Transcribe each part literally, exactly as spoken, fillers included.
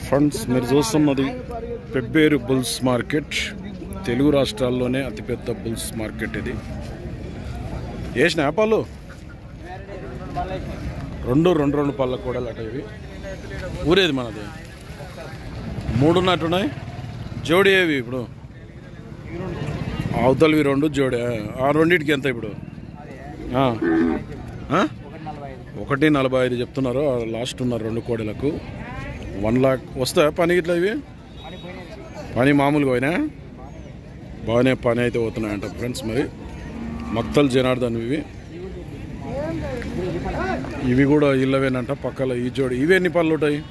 Friends మీరు చూస్తున్నది Pebbair bulls market, Telugu రాష్ట్రాల్లోనే అతిపెద్ద బుల్స్ మార్కెట్ ఇది. వేసిన పాలు రెండు రెండు రెండు పళ్ళ కూడా అట. ఇవి ఊరేది మనది మూడున్నట్టున్నాయి. జోడి ఏవి ఇప్పుడు అవతలవి రెండు జోడి. ఆ రెండింటికి ఎంత ఇప్పుడు? ఒకటి నలభై ఐదు చెప్తున్నారు. లాస్ట్ ఉన్నారు రెండు కోడలకు. వన్ లాక్ వస్తాయా పని ఇట్లా? ఇవి పని మామూలుగా పోయినా బాగానే పని అయితే పోతున్నాయంట ఫ్రెండ్స్. మరి మక్తల్ జనార్దన్ ఇవి ఇవి కూడా ఇళ్ళవేనంట పక్కల. ఈ జోడి ఇవి ఎన్ని పళ్ళు ఉంటాయి?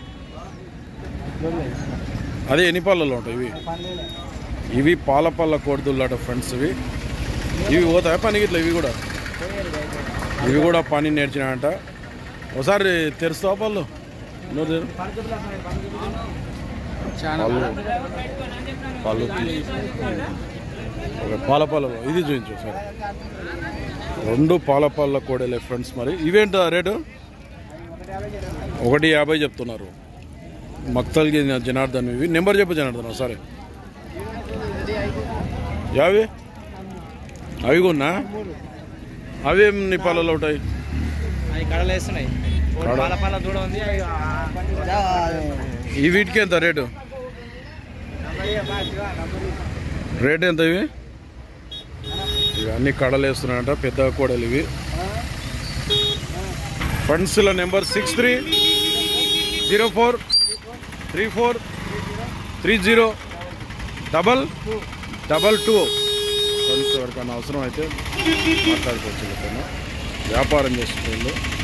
అదే ఎన్ని పళ్ళలో ఉంటాయి ఇవి? ఇవి పాల పళ్ళ కోడిదుళ్ళట ఫ్రెండ్స్. ఇవి ఇవి పోతాయా పనికి ఇట్లా? ఇవి కూడా ఇవి కూడా పని నేర్చినాయంట. ఒకసారి తెరుస్తావా పళ్ళు? పళ్ళు పళ్ళు ఒక పాల పళ్ళలో ఇది చూపించు సార్. రెండు పాల పళ్ళ కోడలే ఫ్రెండ్స్. మరి ఇవేంట రేటు? ఒకటి యాభై చెప్తున్నారు. మక్తల్కి జనార్దన్ ఇవి. నెంబర్ చెప్పు జనార్దన్ ఒకసారి. యాభై అవి కొన్నా? అవి ఎన్ని పళ్ళలో ఉంటాయి? ఈ వీటికి ఎంత రేటు? రేట్ ఎంత ఇవి? ఇవి అన్ని కడలు వేస్తున్నాయంట, పెద్ద కోడలు ఇవి. ఫ్రెండ్స్ల number six three zero four three four three zero double double two. Friends ఎవరికైనా అవసరం అయితే మాట్లాడుకోవచ్చు. వ్యాపారం చేస్తున్న